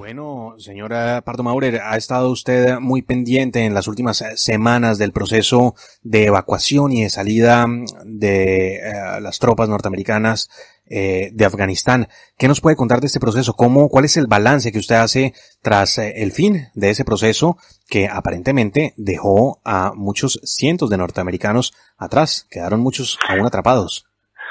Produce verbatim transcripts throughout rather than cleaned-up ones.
Bueno, señora Pardo Maurer, ha estado usted muy pendiente en las últimas semanas del proceso de evacuación y de salida de eh, las tropas norteamericanas eh, de Afganistán. ¿Qué nos puede contar de este proceso? ¿Cómo, cuál es el balance que usted hace tras eh, el fin de ese proceso que aparentemente dejó a muchos cientos de norteamericanos atrás? Quedaron muchos aún atrapados.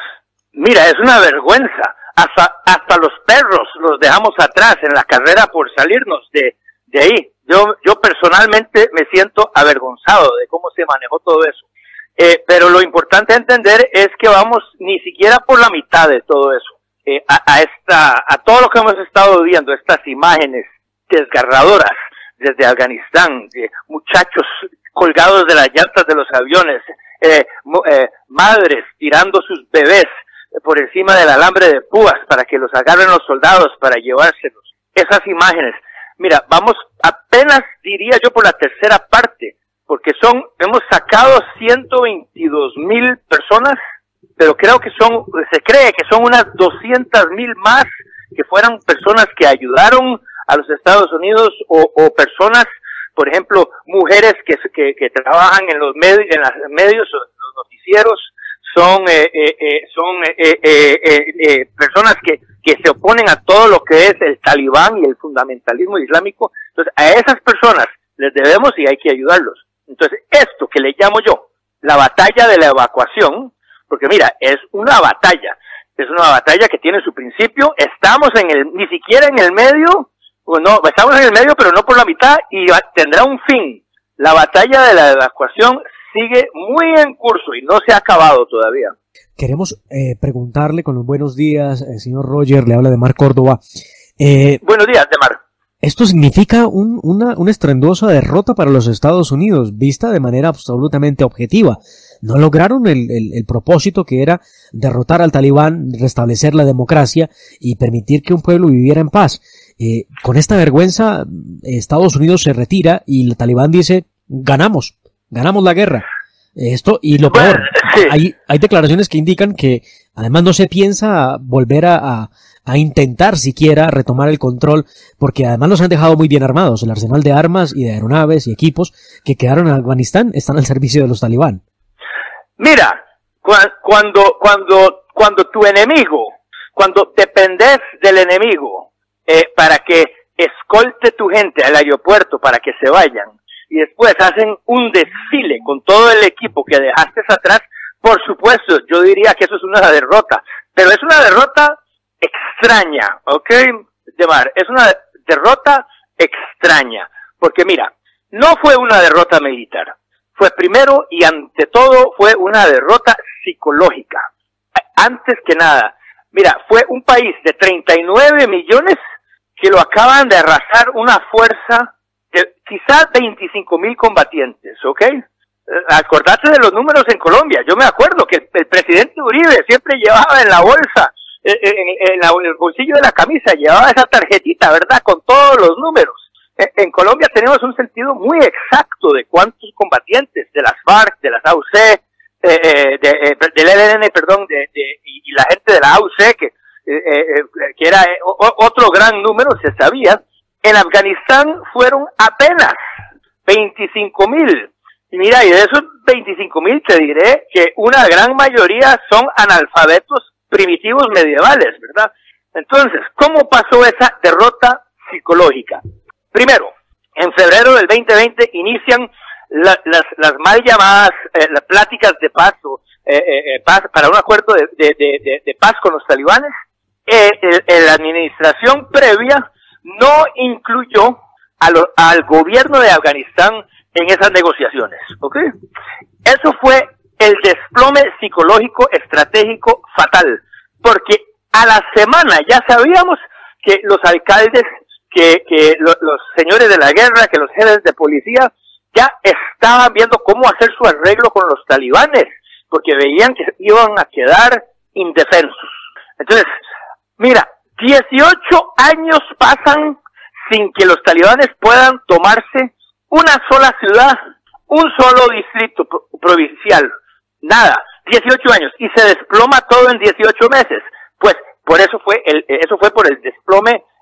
Mira, es una vergüenza. Hasta, hasta los perros los dejamos atrás en la carrera por salirnos de, de ahí. Yo, yo personalmente me siento avergonzado de cómo se manejó todo eso. Eh, pero lo importante a entender es que vamos ni siquiera por la mitad de todo eso. Eh, a, a esta, a todo lo que hemos estado viendo, estas imágenes desgarradoras desde Afganistán, de muchachos colgados de las llantas de los aviones, eh, eh, madres tirando sus bebés por encima del alambre de púas para que los agarren los soldados para llevárselos. Esas imágenes. Mira, vamos apenas, diría yo, por la tercera parte, porque son, hemos sacado ciento veintidós mil personas, pero creo que son, se cree que son unas doscientas mil más que fueran personas que ayudaron a los Estados Unidos o, o personas, por ejemplo, mujeres que, que, que trabajan en los medios, en los medios, los noticieros, son eh, eh, eh, son eh, eh, eh, eh, personas que, que se oponen a todo lo que es el talibán y el fundamentalismo islámico. Entonces, a esas personas les debemos y hay que ayudarlos. Entonces, esto que le llamo yo la batalla de la evacuación, porque mira, es una batalla, es una batalla que tiene su principio, estamos en el, ni siquiera en el medio, o no, estamos en el medio, pero no por la mitad, y tendrá un fin. La batalla de la evacuación sigue muy en curso y no se ha acabado todavía. Queremos eh, preguntarle con los buenos días, eh, señor Roger, le habla de Mar Córdoba. Eh, buenos días, Demar. Esto significa un, una, una estruendosa derrota para los Estados Unidos, vista de manera absolutamente objetiva. No lograron el, el, el propósito que era derrotar al talibán, restablecer la democracia y permitir que un pueblo viviera en paz. Eh, con esta vergüenza, Estados Unidos se retira y el talibán dice, ganamos. Ganamos la guerra. Esto, y lo peor, sí. hay, hay declaraciones que indican que además no se piensa volver a, a, a intentar siquiera retomar el control, porque además los han dejado muy bien armados. El arsenal de armas y de aeronaves y equipos que quedaron en Afganistán están al servicio de los talibán. Mira, cuando, cuando, cuando tu enemigo, cuando dependes del enemigo, eh, para que escolte tu gente al aeropuerto para que se vayan, y después hacen un desfile con todo el equipo que dejaste atrás, por supuesto, yo diría que eso es una derrota, pero es una derrota extraña, ¿ok? Demar, es una derrota extraña, porque mira, no fue una derrota militar, fue primero y ante todo fue una derrota psicológica. Antes que nada, mira, fue un país de treinta y nueve millones que lo acaban de arrasar una fuerza de quizás veinticinco mil combatientes, ¿ok? Acordate de los números en Colombia. Yo me acuerdo que el presidente Uribe siempre llevaba en la bolsa, en, en, la, en el bolsillo de la camisa, llevaba esa tarjetita, ¿verdad? Con todos los números. En, en Colombia tenemos un sentido muy exacto de cuántos combatientes de las FARC, de las A U C, eh, de, eh, del E L N, perdón, de, de, y la gente de la A U C, que, eh, eh, que era otro gran número, se sabía. En Afganistán fueron apenas veinticinco mil. Y mira, y de esos veinticinco mil te diré que una gran mayoría son analfabetos primitivos medievales, ¿verdad? Entonces, ¿cómo pasó esa derrota psicológica? Primero, en febrero del veinte veinte inician la, las, las mal llamadas eh, las pláticas de paz, o, eh, eh, paz para un acuerdo de, de, de, de paz con los talibanes. Eh, el, la administración previa no incluyó a lo, al gobierno de Afganistán en esas negociaciones, ¿ok? Eso fue el desplome psicológico estratégico fatal, porque a la semana ya sabíamos que los alcaldes, que, que lo, los señores de la guerra, que los jefes de policía ya estaban viendo cómo hacer su arreglo con los talibanes, porque veían que iban a quedar indefensos. Entonces, mira, dieciocho años pasan sin que los talibanes puedan tomarse una sola ciudad, un solo distrito pro provincial, nada, dieciocho años, y se desploma todo en dieciocho meses. Pues por eso fue el, eso fue por el desplome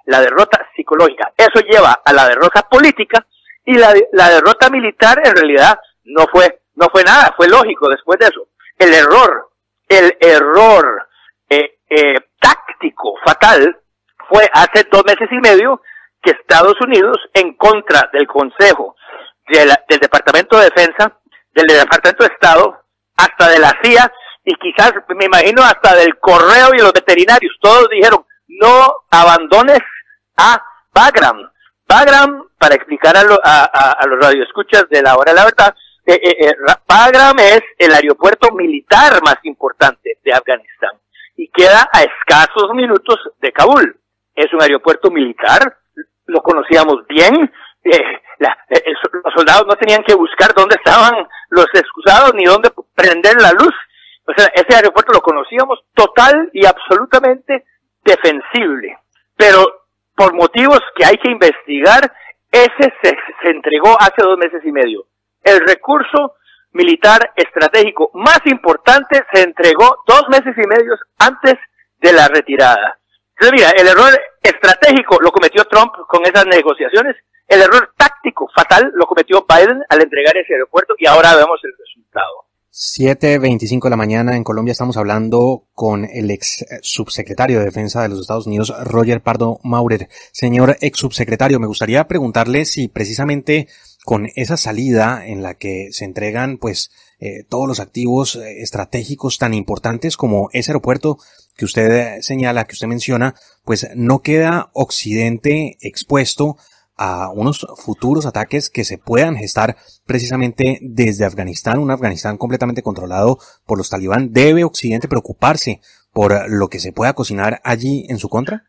la derrota psicológica. Eso lleva a la derrota política, y la, la derrota militar en realidad no fue, no fue nada, fue lógico después de eso. El error, el error eh, eh, táctico fatal fue hace dos meses y medio que Estados Unidos, en contra del Consejo, de la, del Departamento de Defensa, del Departamento de Estado, hasta de la C I A, y quizás, me imagino, hasta del Correo y los veterinarios, todos dijeron, no abandones a Bagram. Bagram, para explicar a, lo, a, a, a los radioescuchas de la hora de la verdad, eh, eh, eh, Bagram es el aeropuerto militar más importante de Afganistán y queda a escasos minutos de Kabul. Es un aeropuerto militar, lo conocíamos bien, eh, la, eh, los soldados no tenían que buscar dónde estaban los excusados ni dónde prender la luz. O sea, ese aeropuerto lo conocíamos total y absolutamente defensible, pero por motivos que hay que investigar, ese se, se entregó hace dos meses y medio. El recurso militar estratégico más importante se entregó dos meses y medio antes de la retirada. Entonces, mira, el error estratégico lo cometió Trump con esas negociaciones, el error táctico fatal lo cometió Biden al entregar ese aeropuerto, y ahora vemos el resultado. siete veinticinco de la mañana en Colombia. Estamos hablando con el ex subsecretario de Defensa de los Estados Unidos, Roger Pardo Maurer. Señor ex subsecretario, me gustaría preguntarle si precisamente con esa salida en la que se entregan pues eh, todos los activos eh, estratégicos tan importantes como ese aeropuerto que usted eh, señala, que usted menciona, pues no queda Occidente expuesto a unos futuros ataques que se puedan gestar precisamente desde Afganistán, un Afganistán completamente controlado por los talibán. ¿Debe Occidente preocuparse por lo que se pueda cocinar allí en su contra?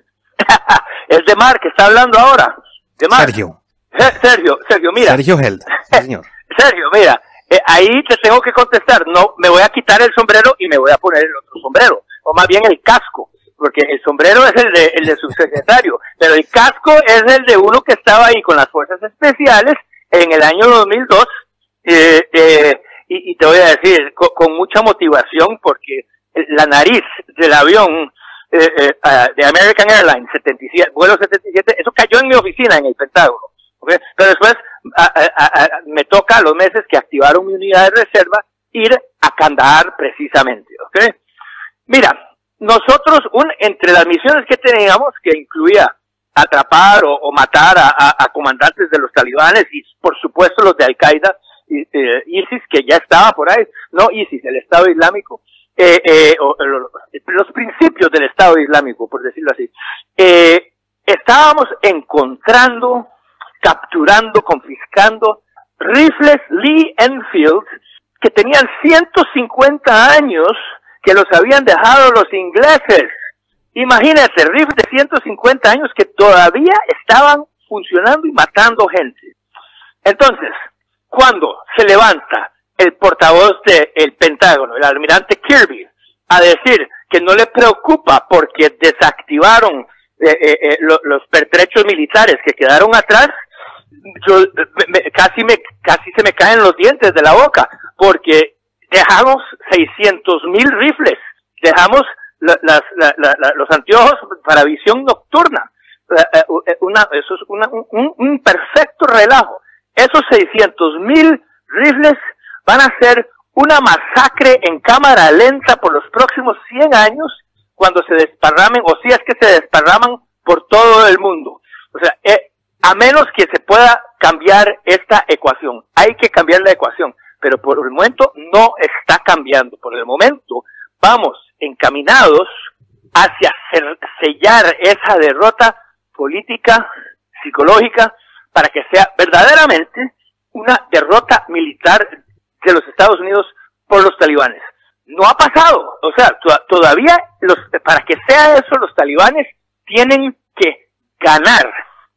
Es de Mar que está hablando ahora. De Mar. Sergio. Sergio, Sergio, mira. Sergio Held, sí, señor. Sergio, mira, eh, ahí te tengo que contestar. No, me voy a quitar el sombrero y me voy a poner el otro sombrero, o más bien el casco. Porque el sombrero es el de, el de subsecretario, pero el casco es el de uno que estaba ahí con las fuerzas especiales en el año dos mil dos, eh, eh, y, y te voy a decir, con, con mucha motivación, porque la nariz del avión eh, eh, uh, de American Airlines, setenta y siete, vuelo setenta y siete, eso cayó en mi oficina en el Pentágono, ¿okay? Pero después a, a, a, me toca a los meses que activaron mi unidad de reserva ir a Kandahar precisamente, ¿ok? Mira, nosotros, un, entre las misiones que teníamos, que incluía atrapar o, o matar a, a, a comandantes de los talibanes y, por supuesto, los de Al-Qaeda, eh, ISIS, que ya estaba por ahí, no ISIS, el Estado Islámico, eh, eh, o, los, los principios del Estado Islámico, por decirlo así, eh, estábamos encontrando, capturando, confiscando rifles Lee Enfield que tenían ciento cincuenta años, que los habían dejado los ingleses. Imagínate, rifles de ciento cincuenta años que todavía estaban funcionando y matando gente. Entonces, cuando se levanta el portavoz del Pentágono, el almirante Kirby, a decir que no le preocupa porque desactivaron eh, eh, eh, lo, los pertrechos militares que quedaron atrás, yo me, me, casi me casi se me caen los dientes de la boca, porque dejamos seiscientos mil rifles, dejamos la, las, la, la, la, los anteojos para visión nocturna. Una, eso es una, un, un perfecto relajo. Esos seiscientos mil rifles van a ser una masacre en cámara lenta por los próximos cien años cuando se desparramen, o si es que se desparraman por todo el mundo. O sea, eh, a menos que se pueda cambiar esta ecuación, hay que cambiar la ecuación. Pero por el momento no está cambiando. Por el momento vamos encaminados hacia sellar esa derrota política, psicológica, para que sea verdaderamente una derrota militar de los Estados Unidos por los talibanes. No ha pasado. O sea, to- todavía los, para que sea eso, los talibanes tienen que ganar.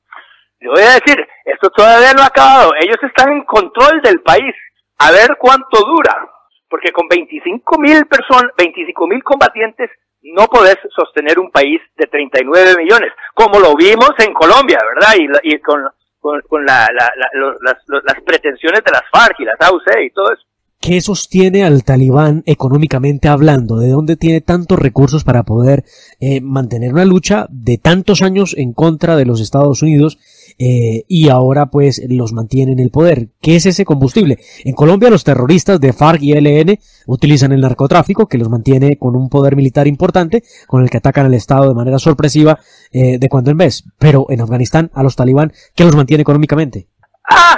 Le voy a decir, esto todavía no ha acabado. Ellos están en control del país. A ver cuánto dura, porque con veinticinco mil personas, veinticinco mil combatientes, no podés sostener un país de treinta y nueve millones, como lo vimos en Colombia, ¿verdad? Y, la, y con, con, con la, la, la, los, las, las pretensiones de las FARC y las A U C y todo eso. ¿qué sostiene al talibán económicamente hablando? ¿De dónde tiene tantos recursos para poder eh, mantener una lucha de tantos años en contra de los Estados Unidos eh, y ahora pues los mantiene en el poder? ¿Qué es ese combustible? En Colombia los terroristas de FARC y E L N utilizan el narcotráfico, que los mantiene con un poder militar importante, con el que atacan al Estado de manera sorpresiva eh, de cuando en vez. Pero en Afganistán, a los talibán, ¿qué los mantiene económicamente? Ah,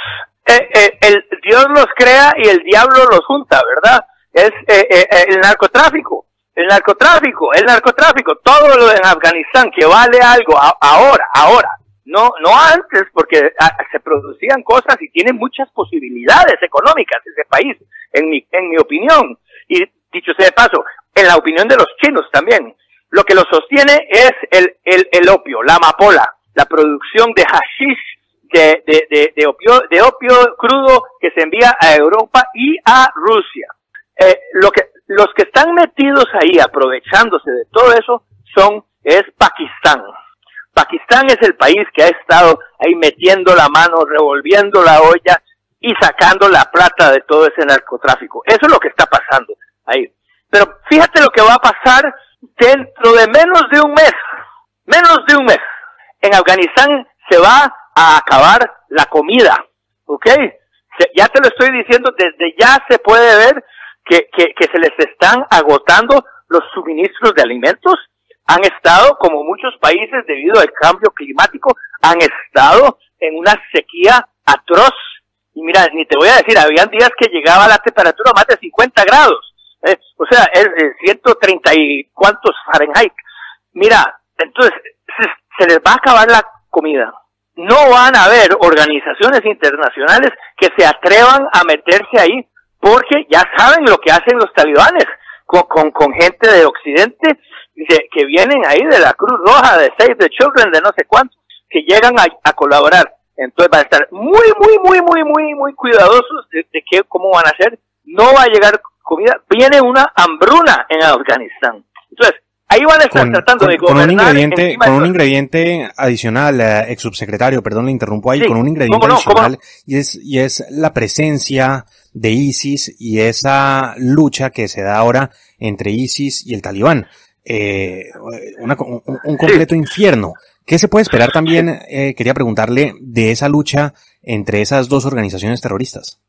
eh, eh, el Dios los crea y el diablo los junta, ¿verdad? Es eh, eh, el narcotráfico, el narcotráfico, el narcotráfico, todo lo en Afganistán que vale algo a, ahora, ahora, no, no antes, porque a, se producían cosas y tiene muchas posibilidades económicas ese país, en mi, en mi opinión, y dicho sea de paso, en la opinión de los chinos también. Lo que lo sostiene es el, el, el opio, la amapola, la producción de hashish, de, de, de, de opio, de opio crudo que se envía a Europa y a Rusia. Eh, lo que, los que están metidos ahí aprovechándose de todo eso son, es Pakistán. Pakistán es el país que ha estado ahí metiendo la mano, revolviendo la olla y sacando la plata de todo ese narcotráfico. Eso es lo que está pasando ahí. Pero fíjate lo que va a pasar dentro de menos de un mes. Menos de un mes. En Afganistán se va a acabar la comida. ¿Ok? Se, ya te lo estoy diciendo, desde ya se puede ver que, que, que se les están agotando los suministros de alimentos. Han estado, como muchos países, debido al cambio climático, han estado en una sequía atroz. Y mira, ni te voy a decir, habían días que llegaba la temperatura a más de cincuenta grados. Eh, o sea, es, es ciento treinta y cuantos Fahrenheit. Mira, entonces, se, se les va a acabar la comida. No van a haber organizaciones internacionales que se atrevan a meterse ahí, porque ya saben lo que hacen los talibanes con, con, con gente de Occidente, que, que vienen ahí de la Cruz Roja, de Save the Children, de no sé cuántos, que llegan a, a colaborar. Entonces van a estar muy, muy, muy, muy, muy, muy cuidadosos de, de qué, cómo van a hacer. No va a llegar comida. Viene una hambruna en Afganistán. Entonces, ahí van a estar con, tratando con, de gobernar. Con un ingrediente, con un de... ingrediente adicional, eh, ex subsecretario, perdón, le interrumpo ahí, sí, con un ingrediente no, adicional, y es, y es la presencia de ISIS y esa lucha que se da ahora entre ISIS y el Talibán. Eh, una, un, un completo sí. infierno. ¿Qué se puede esperar también, eh, quería preguntarle, de esa lucha entre esas dos organizaciones terroristas?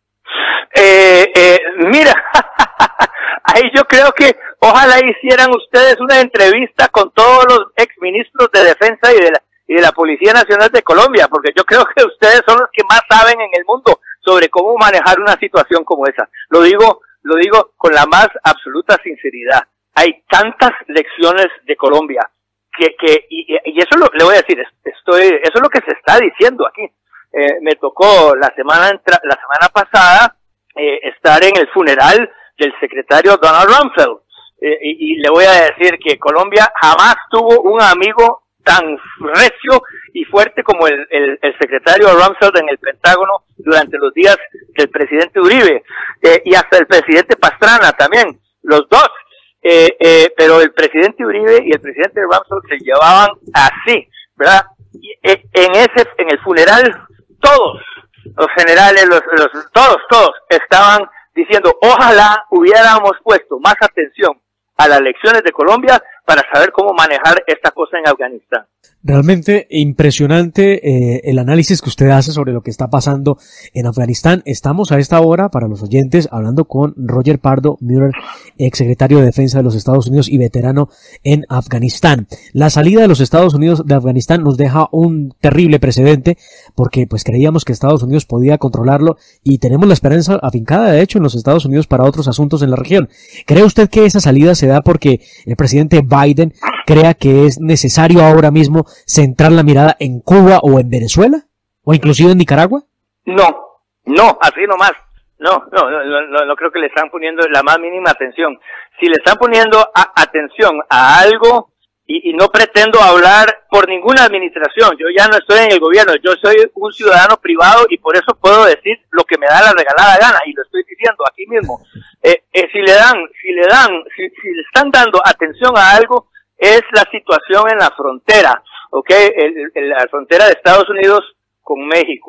Eh, eh, mira, ahí yo creo que ojalá hicieran ustedes una entrevista con todos los exministros de Defensa y de la, y de la Policía Nacional de Colombia, porque yo creo que ustedes son los que más saben en el mundo sobre cómo manejar una situación como esa. Lo digo, lo digo con la más absoluta sinceridad. Hay tantas lecciones de Colombia que, que, y, y eso lo, le voy a decir, estoy, eso es lo que se está diciendo aquí. Eh, me tocó la semana, la semana pasada, eh, estar en el funeral del secretario Donald Rumsfeld. Eh, y, y le voy a decir que Colombia jamás tuvo un amigo tan recio y fuerte como el, el, el secretario Rumsfeld en el Pentágono durante los días del presidente Uribe, eh, y hasta el presidente Pastrana también, los dos. Eh, eh, pero el presidente Uribe y el presidente Rumsfeld se llevaban así, ¿verdad? Y, eh, en ese, en el funeral, todos, los generales, los, los, todos, todos estaban diciendo, ojalá hubiéramos puesto más atención a las lecciones de Colombia para saber cómo manejar esta cosa en Afganistán. Realmente impresionante eh, el análisis que usted hace sobre lo que está pasando en Afganistán. Estamos a esta hora, para los oyentes, hablando con Roger Pardo Müller, exsecretario de Defensa de los Estados Unidos y veterano en Afganistán. La salida de los Estados Unidos de Afganistán nos deja un terrible precedente, porque pues creíamos que Estados Unidos podía controlarlo y tenemos la esperanza afincada, de hecho, en los Estados Unidos para otros asuntos en la región. ¿Cree usted que esa salida se da porque el presidente Biden crea que es necesario ahora mismo centrar la mirada en Cuba o en Venezuela? ¿O inclusive en Nicaragua? No, no, así nomás. No, no, no, no, no creo que le están poniendo la más mínima atención. Si le están poniendo a, atención a algo, y, y no pretendo hablar por ninguna administración, yo ya no estoy en el gobierno, yo soy un ciudadano privado y por eso puedo decir lo que me da la regalada gana, y lo estoy diciendo aquí mismo. Eh, eh, si le dan, si le dan, si, si le están dando atención a algo, es la situación en la frontera, ¿ok? El, el, la frontera de Estados Unidos con México.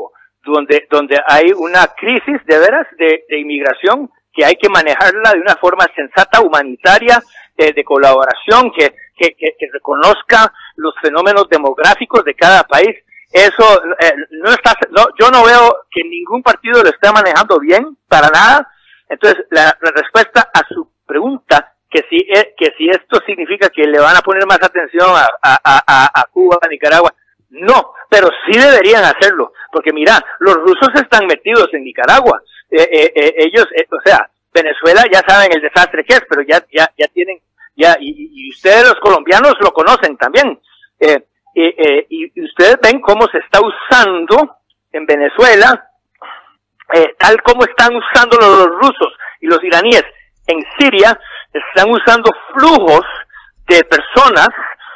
donde, donde hay una crisis de veras de, de inmigración que hay que manejarla de una forma sensata, humanitaria, eh, de colaboración, que, que, que, que reconozca los fenómenos demográficos de cada país. Eso, eh, no está, no, yo no veo que ningún partido lo esté manejando bien, para nada. Entonces, la, la respuesta a su pregunta, que si, que si esto significa que le van a poner más atención a, a, a, a Cuba, a Nicaragua, no, pero sí deberían hacerlo, porque mira, los rusos están metidos en Nicaragua, eh, eh, eh, ellos, eh, o sea, Venezuela ya saben el desastre que es, pero ya, ya, ya tienen, ya, y, y ustedes los colombianos lo conocen también, eh, eh, eh, y, y ustedes ven cómo se está usando en Venezuela, eh, tal como están usando los, los rusos y los iraníes en Siria, están usando flujos de personas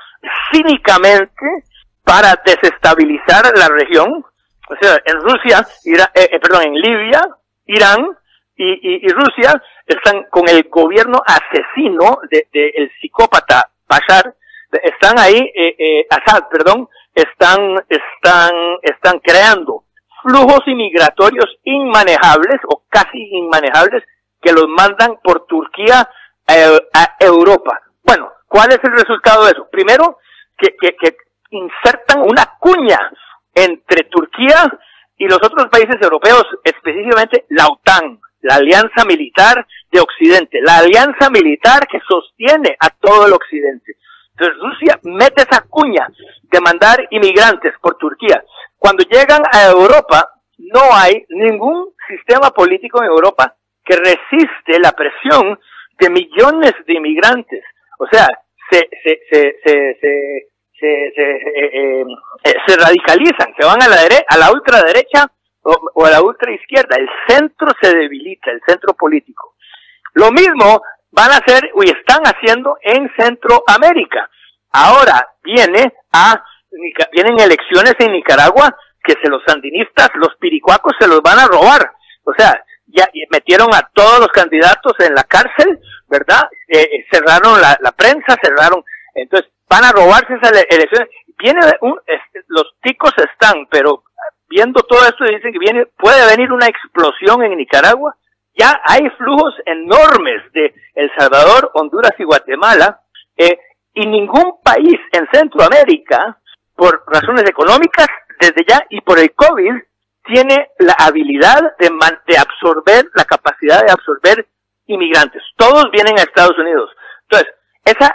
cínicamente para desestabilizar la región. O sea, en Rusia, Ira, eh, eh, perdón, en Libia, Irán y, y, y Rusia están con el gobierno asesino de, de el psicópata Bashar, están ahí, eh, eh, Assad, perdón, están, están, están creando flujos inmigratorios inmanejables o casi inmanejables que los mandan por Turquía a, a Europa. Bueno, ¿cuál es el resultado de eso? Primero, que, que, que insertan una cuña entre Turquía y los otros países europeos, específicamente la OTAN, la alianza militar de Occidente, la alianza militar que sostiene a todo el Occidente. Entonces Rusia mete esa cuña de mandar inmigrantes por Turquía. Cuando llegan a Europa, no hay ningún sistema político en Europa que resiste la presión de millones de inmigrantes. O sea, se, se, se, se, se se, se, eh, eh, se radicalizan, se van a la dere a la ultraderecha o, o a la ultraizquierda. El centro se debilita, el centro político. Lo mismo van a hacer y están haciendo en Centroamérica. Ahora viene a vienen elecciones en Nicaragua que se los sandinistas, los piricuacos se los van a robar. O sea, ya metieron a todos los candidatos en la cárcel, ¿verdad? Eh, cerraron la, la prensa, cerraron, entonces van a robarse esas elecciones. Viene un, este, los ticos están, pero viendo todo esto dicen que viene, puede venir una explosión en Nicaragua. Ya hay flujos enormes de El Salvador, Honduras y Guatemala, eh, y ningún país en Centroamérica, por razones económicas, desde ya, y por el COVID, tiene la habilidad de, man, de absorber, la capacidad de absorber inmigrantes. Todos vienen a Estados Unidos. Entonces, esa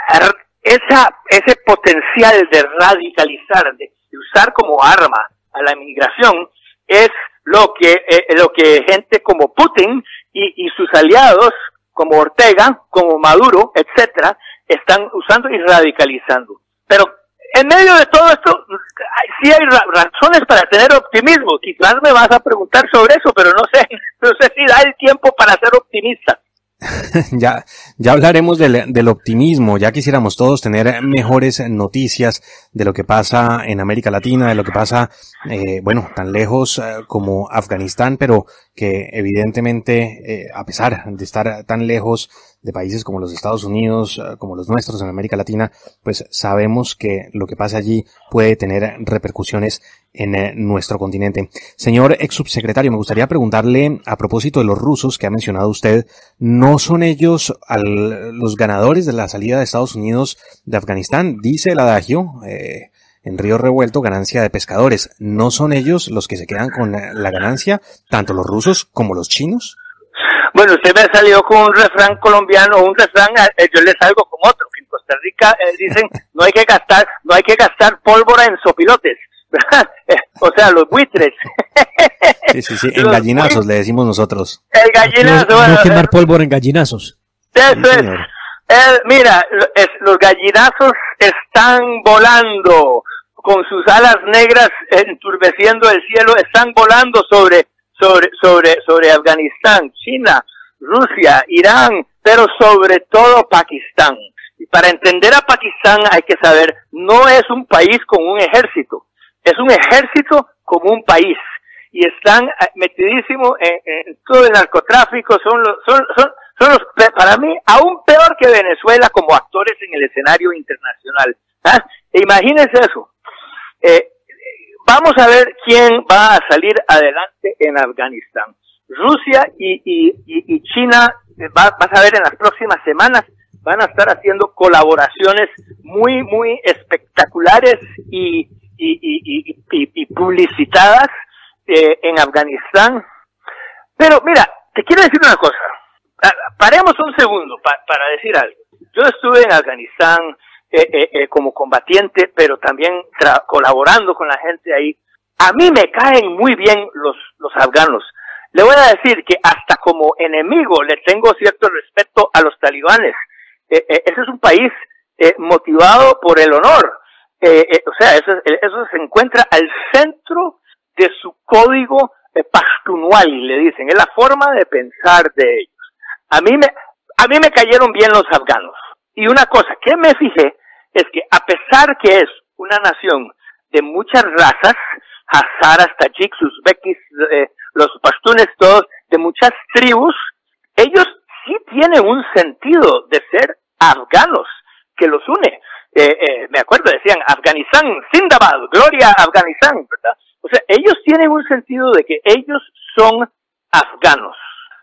esa ese potencial de radicalizar, de usar como arma a la inmigración, es lo que eh, lo que gente como Putin y, y sus aliados como Ortega, como Maduro, etcétera, están usando y radicalizando. Pero en medio de todo esto, sí hay ra razones para tener optimismo. Quizás me vas a preguntar sobre eso, pero no sé, no sé si da el tiempo para ser optimista. ya, ya hablaremos del, del optimismo. Ya quisiéramos todos tener mejores noticias de lo que pasa en América Latina, de lo que pasa, eh, bueno, tan lejos eh, como Afganistán, pero que evidentemente, eh, a pesar de estar tan lejos de países como los Estados Unidos, eh, como los nuestros en América Latina, pues sabemos que lo que pasa allí puede tener repercusiones en eh, nuestro continente. Señor ex subsecretario, me gustaría preguntarle a propósito de los rusos que ha mencionado usted, ¿no son ellos al, los ganadores de la salida de Estados Unidos de Afganistán? Dice el adagio, eh, en río revuelto, ganancia de pescadores. ¿No son ellos los que se quedan con la ganancia, tanto los rusos como los chinos? Bueno, usted me salió con un refrán colombiano, un refrán, eh, yo le salgo con otro, que en Costa Rica eh, dicen, no hay que gastar, no hay que gastar pólvora en sopilotes, ¿verdad? Eh, o sea, los buitres. Sí, sí, sí, en gallinazos le decimos nosotros. El gallinazo. No, bueno, no quemar eh, pólvora en gallinazos. Eso sí, es. Eh, mira, es, los gallinazos están volando con sus alas negras enturbeciendo el cielo, están volando sobre sobre sobre sobre Afganistán, China, Rusia, Irán, pero sobre todo Pakistán. Y para entender a Pakistán hay que saber, no es un país con un ejército, es un ejército como un país. Y están metidísimos en, en todo el narcotráfico, son los, son, son, son los, para mí, aún peor que Venezuela como actores en el escenario internacional. ¿Ah? Imagínense eso. Eh, vamos a ver quién va a salir adelante en Afganistán. Rusia y, y, y, y China, va, vas a ver en las próximas semanas, van a estar haciendo colaboraciones muy, muy espectaculares y, y, y, y, y, y publicitadas eh, en Afganistán. Pero mira, te quiero decir una cosa. Paremos un segundo pa, para decir algo. Yo estuve en Afganistán eh, eh, eh, como combatiente, pero también colaborando con la gente ahí. A mí me caen muy bien los, los afganos. Le voy a decir que hasta como enemigo le tengo cierto respeto a los talibanes. Eh, eh, ese es un país eh, motivado por el honor. Eh, eh, o sea, eso, eso se encuentra al centro de su código eh, pashtunwali, le dicen. Es la forma de pensar de ellos. A mí me, a mí me cayeron bien los afganos. Y una cosa que me fijé es que a pesar que es una nación de muchas razas, hazaras, tajiks, uzbekis, eh, los pashtunes, todos, de muchas tribus, ellos sí tienen un sentido de ser afganos que los une. Eh, eh, me acuerdo, decían Afganistán, Zindabad, Gloria a Afganistán, ¿verdad? O sea, ellos tienen un sentido de que ellos son afganos,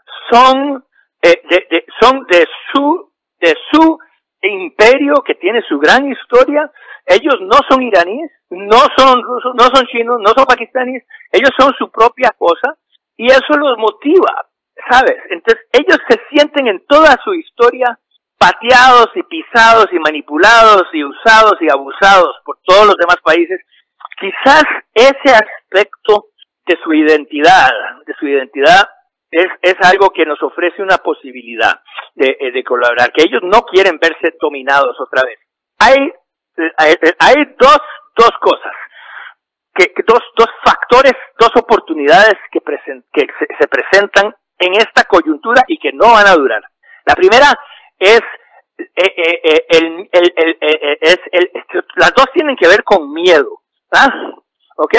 son eh, de, de, son de su de su imperio que tiene su gran historia. Ellos no son iraníes, no son rusos, no son chinos, no son pakistaníes, ellos son su propia cosa y eso los motiva, ¿sabes? Entonces ellos se sienten en toda su historia pateados y pisados y manipulados y usados y abusados por todos los demás países. Quizás ese aspecto de su identidad, de su identidad es, es algo que nos ofrece una posibilidad de, de colaborar, que ellos no quieren verse dominados otra vez. Hay Hay, hay dos, dos cosas, que, que dos, dos factores, dos oportunidades que, present, que se, se presentan en esta coyuntura y que no van a durar. La primera es, eh, eh, el, el, el, el, es el, las dos tienen que ver con miedo, ¿ah? ¿Ok?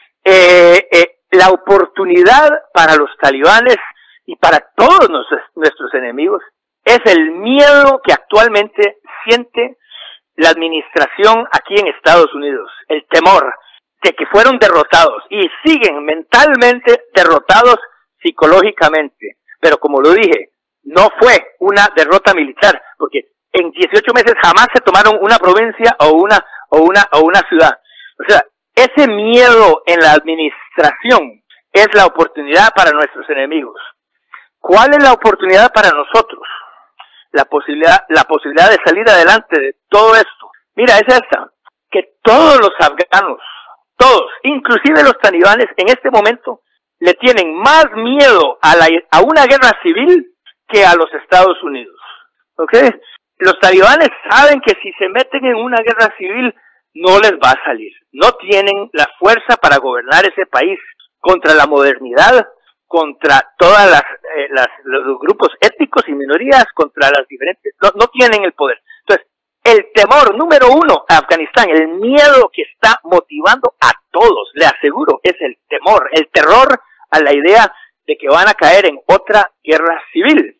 Eh, eh, la oportunidad para los talibanes y para todos nuestros, nuestros enemigos es el miedo que actualmente siente la administración aquí en Estados Unidos, el temor de que fueron derrotados y siguen mentalmente derrotados psicológicamente. Pero como lo dije, no fue una derrota militar, porque en dieciocho meses jamás se tomaron una provincia o una o una o una ciudad. O sea, ese miedo en la administración es la oportunidad para nuestros enemigos. ¿Cuál es la oportunidad para nosotros? La posibilidad, la posibilidad de salir adelante de todo esto. Mira, es esta, que todos los afganos, todos, inclusive los talibanes, en este momento, le tienen más miedo a, la, a una guerra civil que a los Estados Unidos. ¿Ok? Los talibanes saben que si se meten en una guerra civil, no les va a salir. No tienen la fuerza para gobernar ese país contra la modernidad, contra todas las, eh, las los grupos étnicos y minorías, contra las diferentes, no, no tienen el poder. Entonces, el temor número uno a Afganistán, el miedo que está motivando a todos, le aseguro, es el temor, el terror a la idea de que van a caer en otra guerra civil.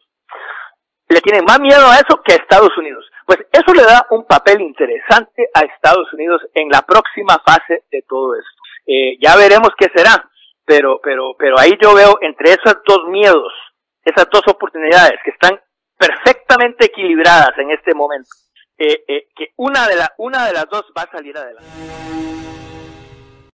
Le tienen más miedo a eso que a Estados Unidos. Pues eso le da un papel interesante a Estados Unidos en la próxima fase de todo esto. Eh, ya veremos qué será. Pero, pero, pero ahí yo veo entre esos dos miedos, esas dos oportunidades que están perfectamente equilibradas en este momento, eh, eh, que una de la, una de las dos va a salir adelante.